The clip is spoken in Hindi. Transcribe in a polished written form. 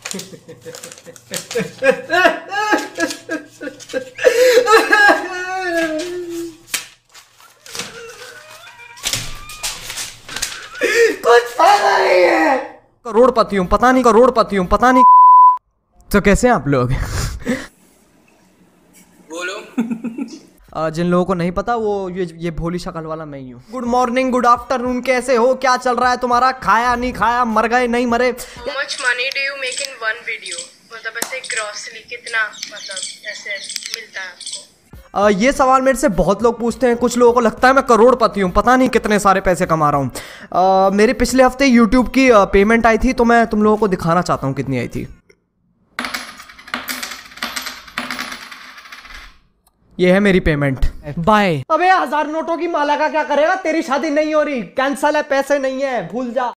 कुछ फायदा नहीं है। करोड़पति हूँ पता नहीं, करोड़पति हूँ पता नहीं। तो कैसे हैं आप लोग? बोलो। जिन लोगों को नहीं पता वो ये भोली शक्ल वाला मैं ही हूँ। गुड मॉर्निंग, गुड आफ्टरनून, कैसे हो, क्या चल रहा है तुम्हारा? खाया नहीं खाया, मर गए नहीं मरे? How much money do you make in one video? मतलब ऐसे ग्रॉसरी कितना मतलब ऐसे मिलता है आपको? ये सवाल मेरे से बहुत लोग पूछते हैं। कुछ लोगों को लगता है मैं करोड़पति हूँ, पता नहीं कितने सारे पैसे कमा रहा हूँ। मेरे पिछले हफ्ते YouTube की पेमेंट आई थी, तो मैं तुम लोगों को दिखाना चाहता हूँ कितनी आई थी। ये है मेरी पेमेंट। बाय। अबे 1000 नोटों की माला का क्या करेगा? तेरी शादी नहीं हो रही, कैंसल है, पैसे नहीं है, भूल जा।